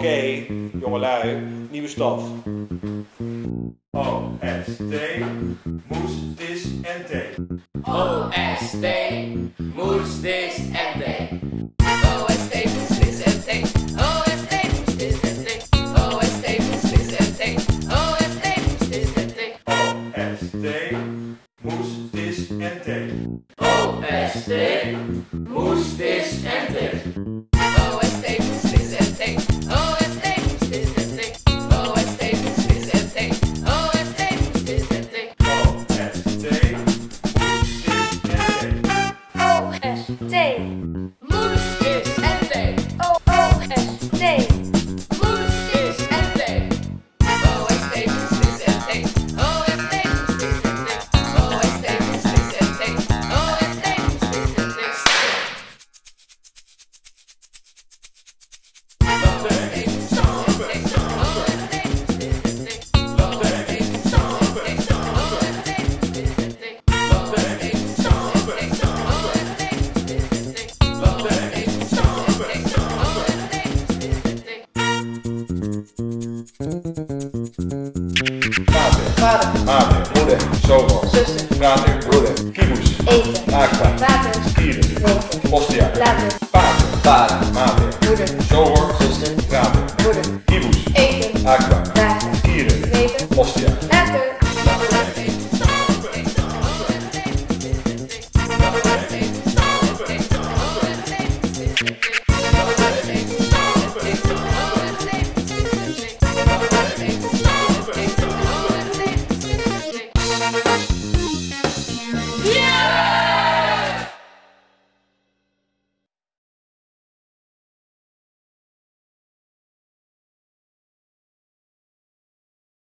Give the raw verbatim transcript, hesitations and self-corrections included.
Oké, jongelui, nieuwe stof. O, S, T, moes, dis en thee. O, S, T, moes, dis en thee. O, S, T, moes, dis en thee. O, S, T, moes, dis en thee. O, S, T, moes, dis en thee. O, S, T, moes, dis en thee. O, S, T, moes, dis en thee. O, S, T, moes, dis en thee. O, S, T, moes, dis en thee. O, S, T, moes, dis en thee. O, S, T, moes, dis en thee. O, S, T, moes, dis en thee. O, S, T, moes, dis en thee. O, O, S, T, moes, dis en thee. O, S, T, moes, dis en thee. O, S, T, moes, dis en thee. O, S, T, moes, dis en thee. O, S, T, moes, dis en thee. Vader, vader, moeder, zoon, zuster, vader, broeder, kieboes, eten, aqua, water, stieren, weten, postia, later, vader, vader, mater, moeder, zoon, zuster, vader, moeder, kieboes, eten, aqua, water, stieren, weten, postia.